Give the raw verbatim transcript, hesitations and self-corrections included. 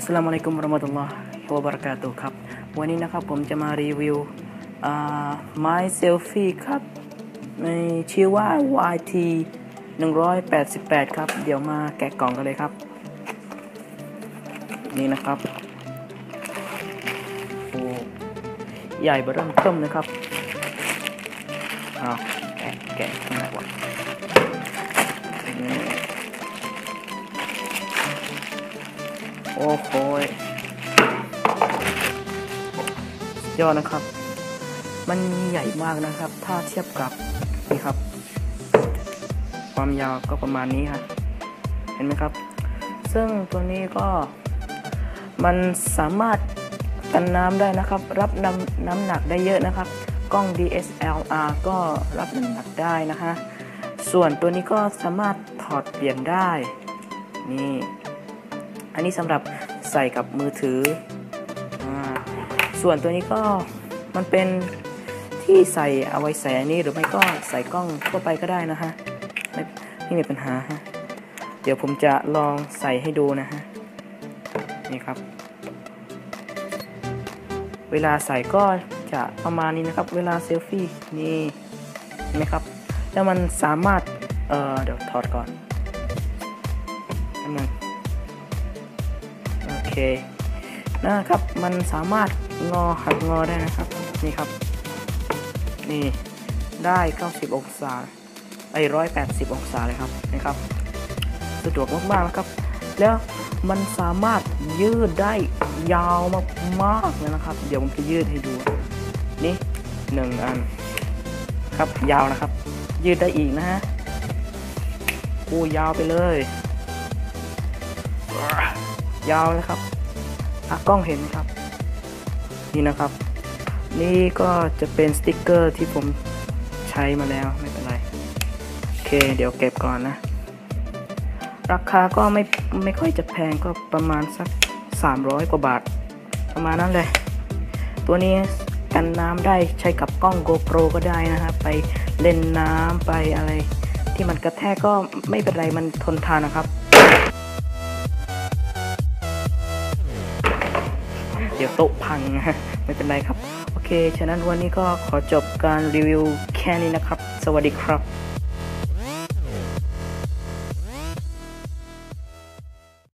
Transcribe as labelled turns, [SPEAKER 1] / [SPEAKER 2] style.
[SPEAKER 1] อัสสลามุอะลัยกุมวะเราะมะตุลลอฮ์วะบะเราะกาตุฮ์ครับวันนี้นะครับผมจะมารีวิวไม้เซลฟี่ครับในชื่อว่า วาย ที หนึ่งร้อยแปดสิบแปดครับเดี๋ยวมาแกะกล่องกันเลยครับนี่นะครับโอ้ใหญ่เบ้อเริ่มเทิ่มนะครับอ้าวแกะแกะข้างในวะโอ้โหยอดนะครับมันใหญ่มากนะครับถ้าเทียบกับนี่ครับความยาวก็ประมาณนี้ครับเห็นไหมครับซึ่งตัวนี้ก็มันสามารถกันน้ำได้นะครับรับน้ำน้ำหนักได้เยอะนะครับกล้อง ดี เอส แอล อาร์ ก็รับน้ำหนักได้นะคะส่วนตัวนี้ก็สามารถถอดเปลี่ยนได้นี่อันนี้สำหรับใส่กับมือถือส่วนตัวนี้ก็มันเป็นที่ใส่เอาไว้ใส่อันนี้หรือไม่ก็ใส่กล้องทั่วไปก็ได้นะฮะไม่ไม่มีปัญหาฮะเดี๋ยวผมจะลองใส่ให้ดูนะฮะนี่ครับเวลาใส่ก็จะประมาณนี้นะครับเวลาเซลฟี่นี่เห็นไหมครับแล้วมันสามารถเอ่อเดี๋ยวถอดก่อนนั่นโอเคนะครับมันสามารถงอหักงอได้นะครับนี่ครับนี่ได้เก้าสิบองศาไอ้ร้อยแปดสิบองศาเลยครับนะครับสะดวกมากๆนะครับแล้วมันสามารถยืดได้ยาวมากๆเลยนะครับเดี๋ยวผมจะยืดให้ดูนี่หนึ่งอันครับยาวนะครับยืดได้อีกนะฮะโอ้ยาวไปเลยยาวเลยครับกล้องเห็นไหมครับนี่นะครับนี่ก็จะเป็นสติกเกอร์ที่ผมใช้มาแล้วไม่เป็นไรโอเคเดี๋ยวเก็บก่อนนะราคาก็ไม่ไม่ค่อยจะแพงก็ประมาณสักสามร้อยกว่าบาทประมาณนั้นเลยตัวนี้กันน้ำได้ใช้กับกล้อง โกโปร ก็ได้นะครับไปเล่นน้ำไปอะไรที่มันกระแทกก็ไม่เป็นไรมันทนทานนะครับเดี๋ยวโต๊ะพังไม่เป็นไรครับโอเคฉะนั้นวันนี้ก็ขอจบการรีวิวแค่นี้นะครับสวัสดีครับ